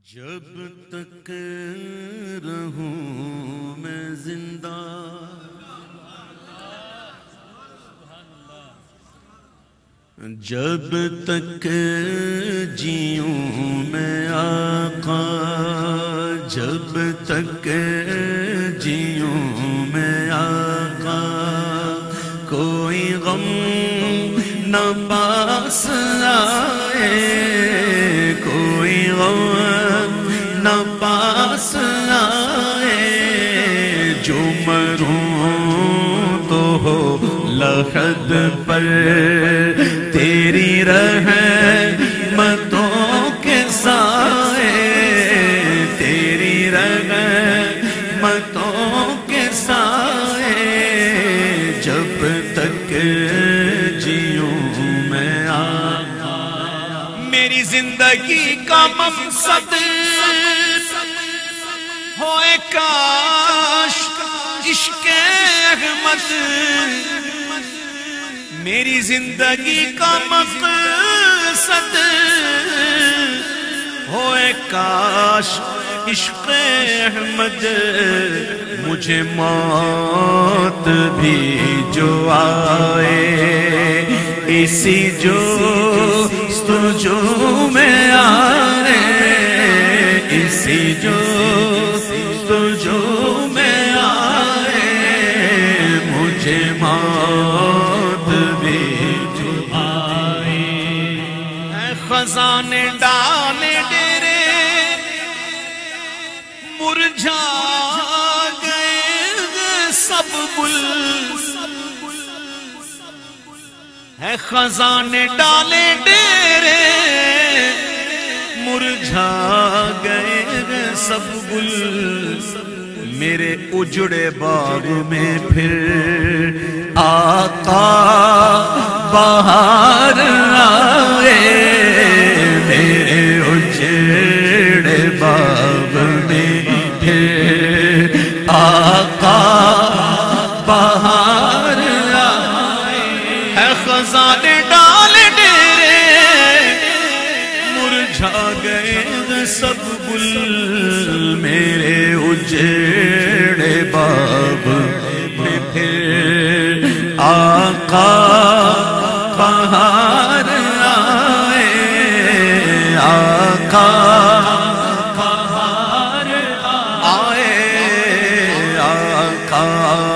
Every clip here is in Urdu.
جب تک رہوں میں زندہ جب تک جیوں میں آقا جب تک جیوں میں آقا کوئی غم نہ پاس آئے کوئی غم نہ پاس آئے جو مروں تو ہو لحد پر تیری رحمتوں کے سائے تیری رحمتوں کے سائے جب تک جیوں میں آقا میری زندگی کا مقصد ہوئے کاش عشق احمد میری زندگی کا مقصد ہوئے کاش عشق احمد مجھے موت بھی جو آئے اسی جستجو میں آئے اسی جستجو میں آئے مجھے موت بھی جو آئے اے خزانے ڈالے ڈیرے مرجھا گئے سب گل اے خزانے ڈالے ڈیرے مرجھا گئے سب گل میرے اجڑے باغ میں پھر آقا بہار آئے میرے اجڑے باغ میں پھر آقا بہار آئے اے خزانے ڈالے ڈیرے مرجھا گئے سب گل میرے اجڑے باغ میں پھر آقا بہار آئے آقا بہار آئے آقا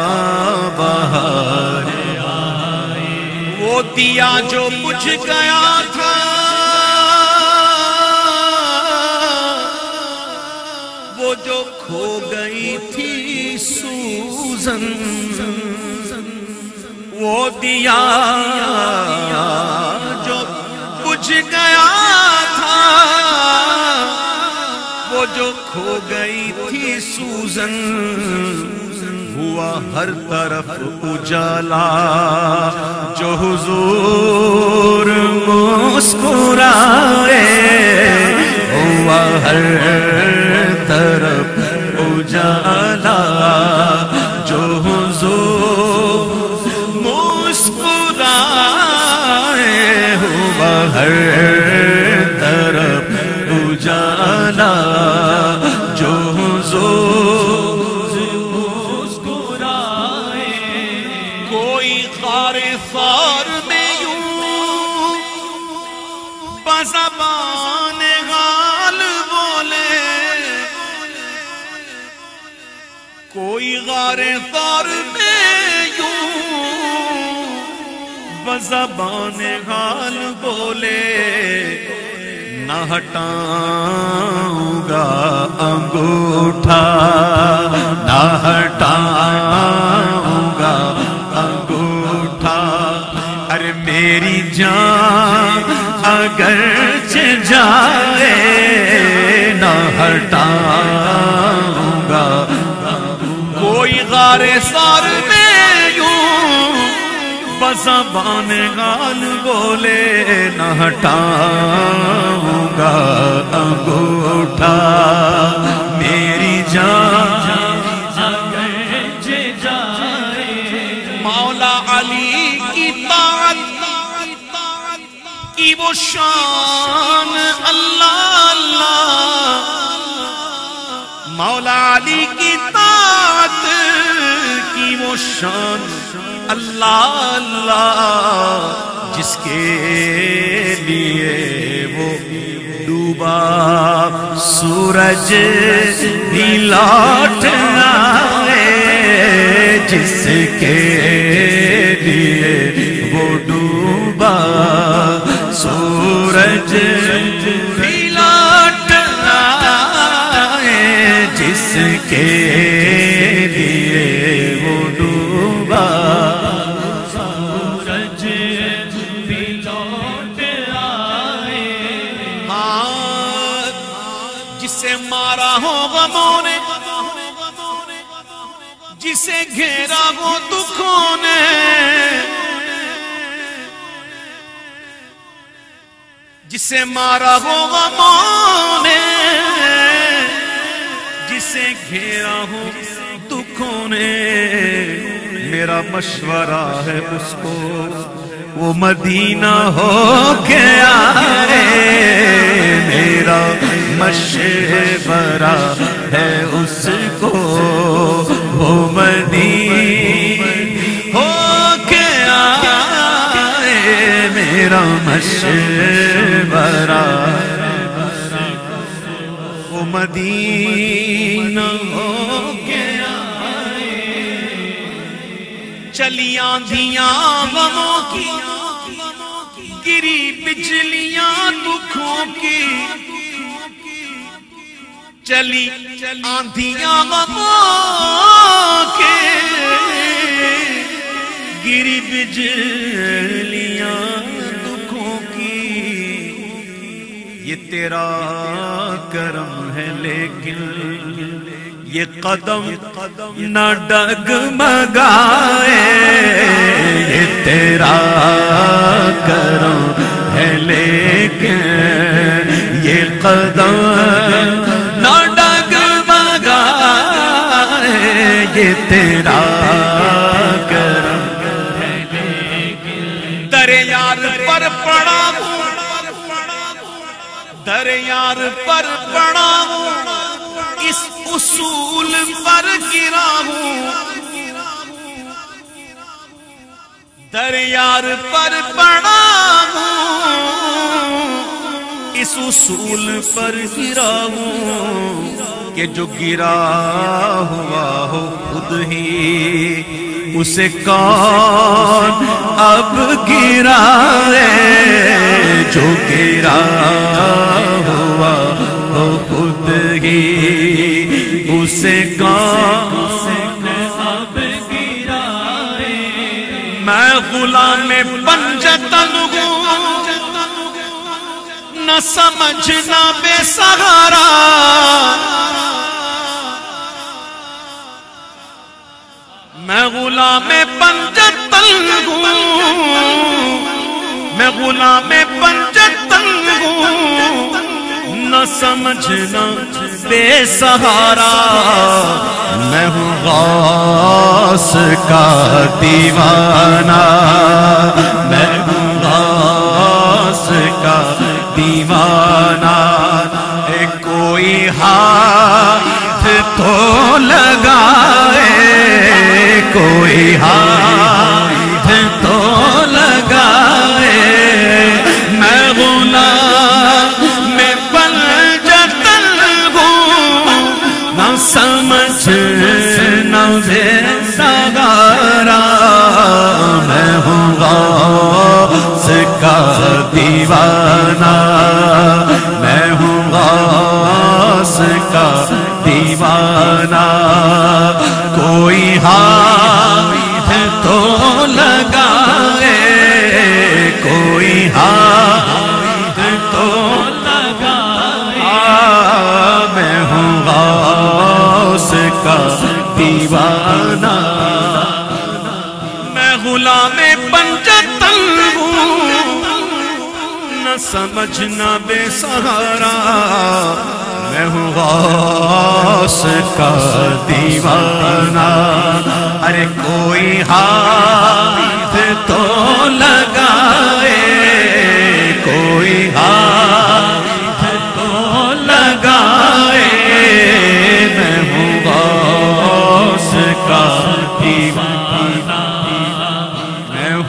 بہار آئے وہ دیا جو بجھ گیا تھا وہ جو کھو گئی تھی سوزن وہ دیا جو بجھ گیا تھا وہ جو کھو گئی تھی سوزن ہوا ہر طرف اجالا جو حضور مسکرائے ہوا ہر طرف اجالا جو حضور مسکرائے ہوا ہر طرف اجالا جو حضور مسکرائے کوئی غار ثار میں یوں بزبان غال بولے کوئی غار ثار میں یوں بزبان غال بولے نہ ہٹاؤں گا انگوٹھا نہ ہٹاؤں گا انگوٹھا ارے میری جان اگرچہ جائے نہ ہٹاؤں گا کوئی غار ثار میں یوں بزبان غال بولے نہ ہٹاؤں گا انگوٹھا میری جان اگرچہ جائے مولا علی کی طاعت کی وہ شان اللہ اللہ مولا علی کی طاعت کی وہ شان، اللہ اللہ جس کے لیے وہ ڈوبا سورج بھی لوٹ آئے، جس کے لیے وہ ڈوبا سورج بھی لوٹ آئے، جس کے لیے وہ ڈوبا سورج بھی لوٹ آئے۔ ہاں جسے مارا ہو غموں نے، جسے گھیرا ہو دکھوں نے، جسے مارا ہو غموں نے، جسے گھیرا ہو دکھوں نے، میرا مشورہ ہے اس کو وہ مدینہ ہو کے آئے، میرا مشورہ ہے اس کو وہ مدینہ ہو کے آئے، میرا مشورہ وہ مدینہ ہو کے آئے۔ چلی آندھیاں غموں کی، گری بجلیاں دکھوں کی، چلی آندھیاں غموں کے، گری بجلیاں دکھوں کی، یہ تیرا کرم ہے لیکن یہ قدم نہ ڈگمگائے، یہ تیرا کرم ہے لیکن یہ قدم نہ ڈگمگائے، یہ تیرا کرم ہے لیکن در یار پر پڑا ہوں، در یار پر پڑا ہوں، اس اصول پر گرا ہوں، در یار پر پڑا ہوں، اس اصول پر گرا ہوں، کہ جو گرا ہوا ہو خود ہی اسے کون اب گرائے، جو گرا ہوا ہو خود ہی اسے کون اب گرائے۔ میں غلام پنجتن ہوں، نہ سمجھنا بے سہارا، میں غلام پنجتن ہوں، میں غلام پنجتن ہوں، نہ سمجھنا بے سہارا، میں ہوں غوث کا دیوانہ، میں ہوں غوث کا دیوانہ، کوئی ہاتھ تو لگائے، کوئی ہاتھ تو لگائے، میں غلام پنجتن ہوں، نہ سمجھنا بے سہارا، میں ہوں غوث کا دیوانہ، میں ہوں غوث کا دیوانہ، کوئی ہاتھ تو لگائے، کوئی ہاتھ تو لگائے، میں ہوں غوث کا دیوانہ، میں غلام پنجتن ہوں، نہ سمجھنا بے سہارا، میں ہوں غوث کا دیوانہ، ارے کوئی ہاتھ تو لگائے، کوئی ہاتھ تو لگائے، میں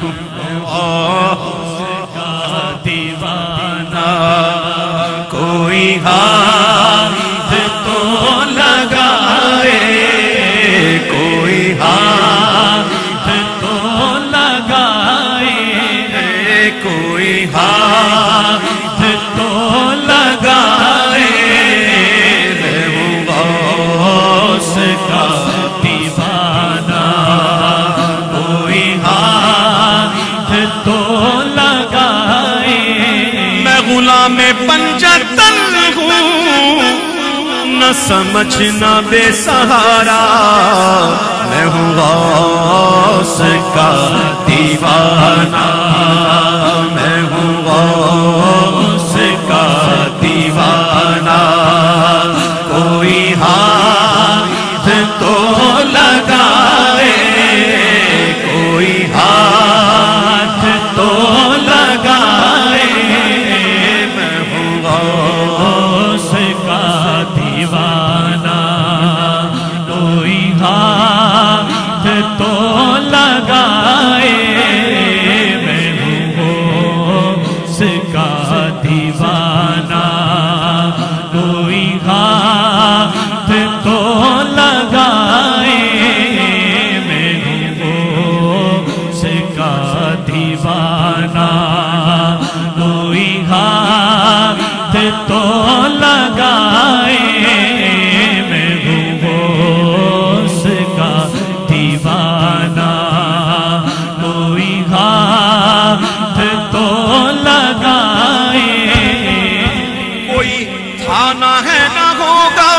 دیوانہ کوئی ہاتھ تو لگائے کوئی ہاتھ تو لگائے کوئی ہاتھ تو لگائے میں ہوں غوث کا دیوانہ کوئی ہاتھ تو لگائے میں غلام پنجتن ہوں نہ سمجھنا بے سہارا میں ہوں غوث کا دیوانہ میں ہوں غوث کا دیوانہ کوئی ہاتھ تو لگائے کوئی ہاتھ تو لگائے میں ہوں غوث کا دیوانہ کوئی ہاتھ تو لگائے میں ہوں غوث کا دیوانہ کوئی ہاتھ تو لگائے میں ہوں غوث کا دیوانہ کوئی ہاتھ تو لگائے میں ہوں غوث کا دیوانہ کوئی ہاتھ تو لگائے کوئی تھانہ ہے نہ ہوگا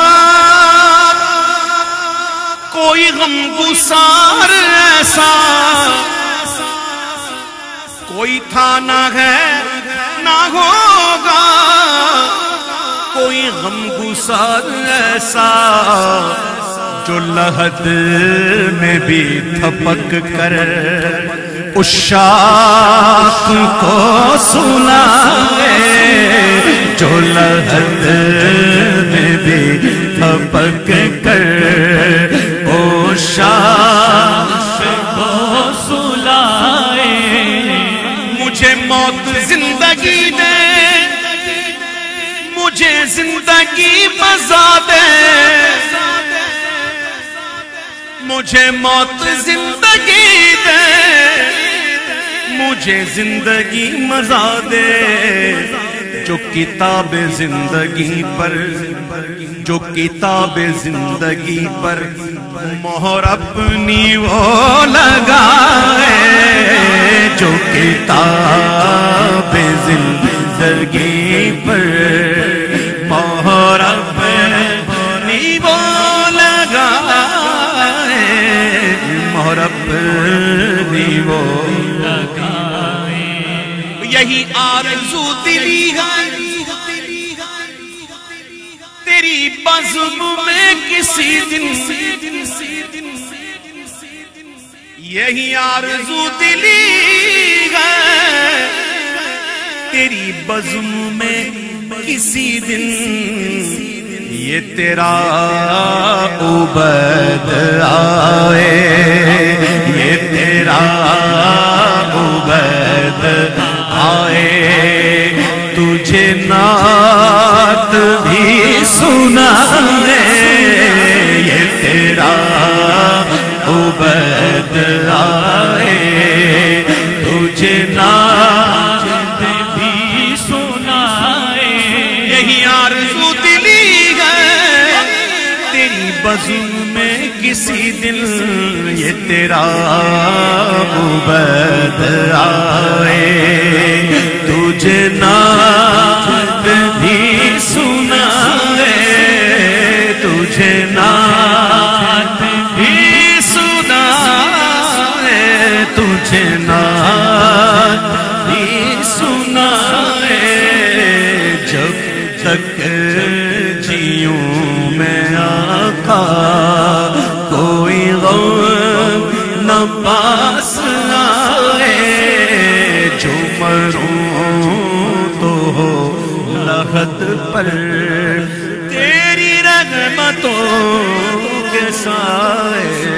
کوئی غم گسار ایسا کوئی تھانہ ہے نہ ہوگا کوئی غم گسار ایسا جو لحد میں بھی تھپک کر اس شاخ کو سنائے جو لحد میں بھی تھپک کر اس شاخ کو سنائے مجھے موت زندگی دے مجھے زندگی مزہ دے مجھے موت زندگی دے مجھے زندگی مزہ دے جو کتاب زندگی پر جو کتاب زندگی پر مہر اپنی وہ لگائے جو کتاب زندگی پر مہر اپنی وہ لگائے مہر اپنی وہ لگائے یہی آرزو دلی ہے تیری بزم میں کسی دن یہی آرزو دلی ہے تیری بزم میں کسی دن یہ تیرا عبید آئے یہ تیرا عبید آئے تجھے نعت بھی سنائے یہ تیرا عبید آئے تجھے نعت بھی سنائے یہی آرزو دلی ہے تیری بزم میں کسی دن یہ تیرا عبید آئے تجھے نعت بھی سنائے تجھے نعت بھی سنائے تجھے نعت بھی سنائے جب تک جیوں میں آقا کوئی غم نہ پاس آئے جو مروں تو ہو لحد پر تیری رحمتوں کے سائے